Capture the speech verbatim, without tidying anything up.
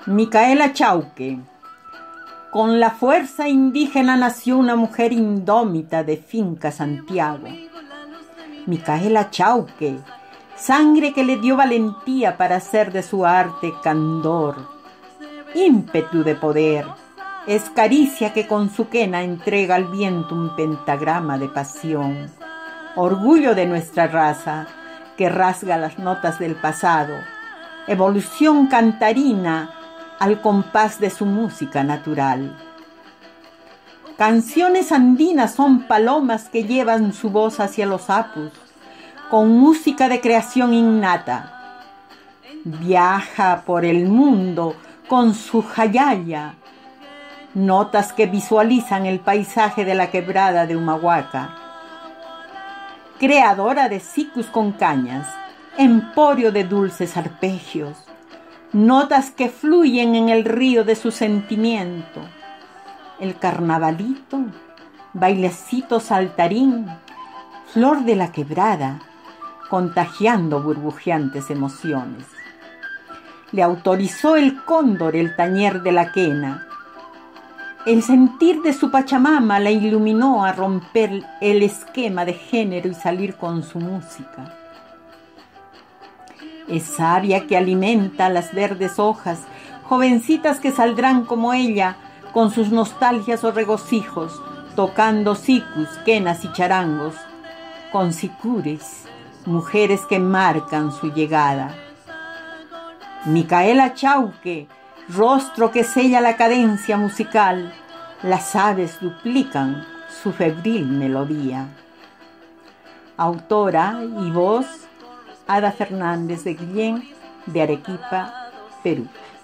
Micaela Chauque. Con la fuerza indígena nació una mujer indómita de finca Santiago. Micaela Chauque, sangre que le dio valentía para hacer de su arte candor, ímpetu de poder, es caricia que con su quena entrega al viento un pentagrama de pasión, orgullo de nuestra raza que rasga las notas del pasado, evolución cantarina al compás de su música natural. Canciones andinas son palomas que llevan su voz hacia los apus, con música de creación innata. Viaja por el mundo con su jayaya, notas que visualizan el paisaje de la quebrada de Humahuaca. Creadora de sicus con cañas, emporio de dulces arpegios, notas que fluyen en el río de su sentimiento. El carnavalito, bailecito saltarín, flor de la quebrada, contagiando burbujeantes emociones. Le autorizó el cóndor el tañer de la quena. El sentir de su Pachamama la iluminó a romper el esquema de género y salir con su música. Es savia que alimenta las verdes hojas, jovencitas que saldrán como ella con sus nostalgias o regocijos, tocando sicus, quenas y charangos, con sicures, mujeres que marcan su llegada. Micaela Chauque, rostro que sella la cadencia musical, las aves duplican su febril melodía. Autora y voz, Ada Fernández de Guillén, de Arequipa, Perú.